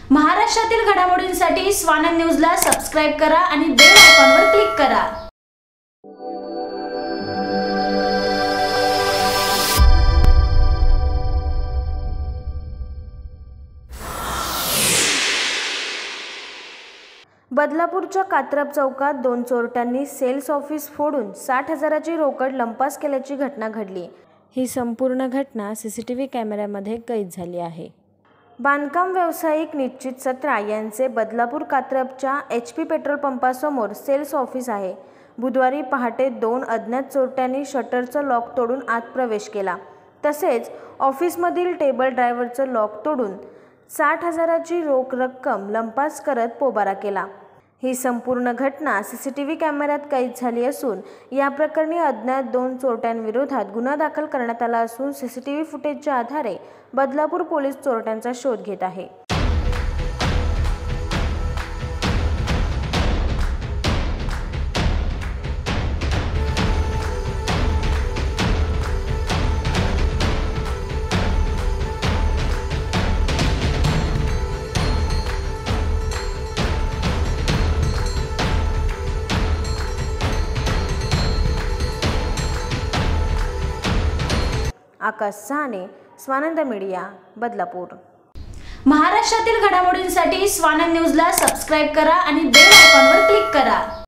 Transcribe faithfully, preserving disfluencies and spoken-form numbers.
महाराष्ट्रातील घडामोडींसाठी स्वानंद न्यूजला सबस्क्राइब करा आणि बेल आयकॉनवर क्लिक करा। बदलापूरच्या कात्रप चौकात दोन चोरट्यांनी सेल्स ऑफिस फोडून साठ हजाराची रोकड लंपास केल्याची घटना घडली। ही संपूर्ण घटना सीसीटीव्ही कॅमेऱ्यामध्ये कैद झाली आहे। बांधकाम व्यावसायिक निश्चित सत्रा यांचे बदलापूर कात्रपच्या एच पी पेट्रोल पंपासमोर सेल्स ऑफिस आहे। बुधवारी पहाटे दोन अज्ञात चोरट्यांनी शटरचं लॉक तोडून आत प्रवेश केला। तसेच ऑफिसमधील टेबल ड्रायव्हरचं लॉक तोडून साठ हजाराची रोख रक्कम लंपास करत पोबारा केला। ही संपूर्ण घटना सीसीटीव्ही कॅमेऱ्यात कैद झाली असून या प्रकरणी अज्ञात दोन चोरट्यांविरोधात गुन्हा दाखल करण्यात आला असून सीसीटीव्ही फुटेजच्या आधारे बदलापूर पोलीस चोरट्यांचा शोध घेत आहे। आकाश साने, स्वानंद मीडिया, बदलापूर। महाराष्ट्रातील घडामोडींसाठी स्वानंद न्यूजला सबस्क्राइब करा आणि बेल आयकॉनवर क्लिक करा।